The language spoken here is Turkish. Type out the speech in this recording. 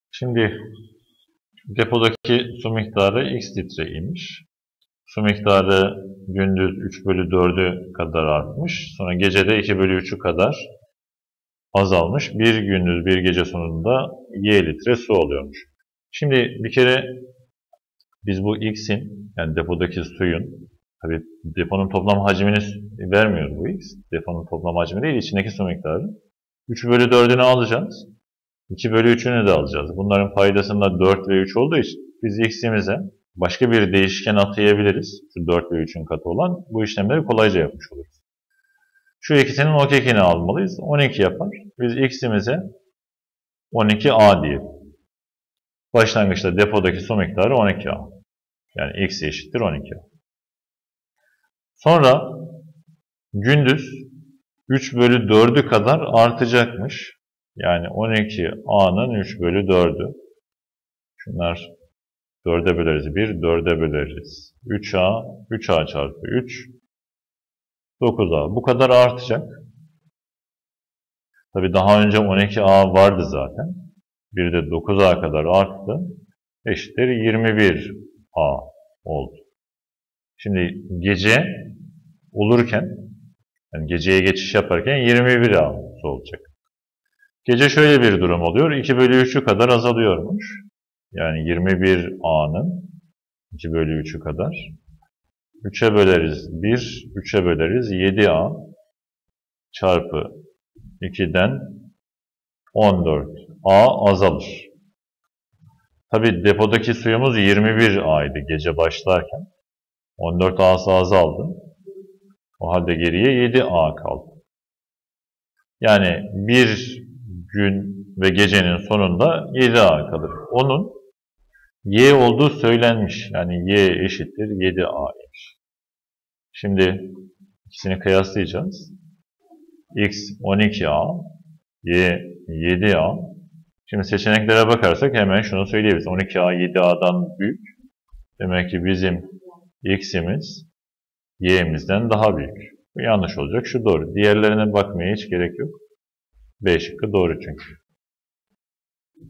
Şimdi depodaki su miktarı x litreymiş. Su miktarı gündüz 3/4'ü kadar artmış. Sonra gecede 2/3'ü kadar azalmış. Bir gündüz bir gece sonunda y litre su oluyormuş. Şimdi bir kere biz bu x'in, yani depodaki suyun, tabii deponun toplam hacmini vermiyor bu x. Deponun toplam hacmi değil, içindeki su miktarı. 3/4'ünü alacağız. 2/3'ünü de alacağız. Bunların paydasında 4 ve 3 olduğu için biz x'imize başka bir değişken atayabiliriz. Şu 4 ve 3'ün katı olan, bu işlemleri kolayca yapmış oluruz. Şu ikisinin okekini almalıyız. 12 yapar. Biz x'imize 12a diyelim. Başlangıçta depodaki su miktarı 12a. Yani x eşittir 12a. Sonra gündüz 3/4'ü kadar artacakmış. Yani 12a'nın 3/4'ü. Şunlar 4'e böleriz. 1, 4'e böleriz. 3a, 3a çarpı 3, 9a. Bu kadar artacak. Tabii daha önce 12a vardı zaten. Bir de 9a kadar arttı. Eşittir 21a oldu. Şimdi gece olurken, yani geceye geçiş yaparken 21a olacak. Gece şöyle bir durum oluyor. 2/3'ü kadar azalıyormuş. Yani 21a'nın 2/3'ü kadar. 3'e böleriz 1, 3'e böleriz 7a çarpı 2'den 14a azalır. Tabi depodaki suyumuz 21a'ydı gece başlarken. 14a'sı azaldı. O halde geriye 7a kaldı. Yani bir gün ve gecenin sonunda 7a kalır. Onun y olduğu söylenmiş. Yani y eşittir 7a'ymış. Şimdi ikisini kıyaslayacağız. X 12a, y 7a. Şimdi seçeneklere bakarsak hemen şunu söyleyebiliriz. 12a 7a'dan büyük. Demek ki bizim x'imiz y'imizden daha büyük. Bu yanlış olacak. Şu doğru. Diğerlerine bakmaya hiç gerek yok. B şıkkı doğru çünkü.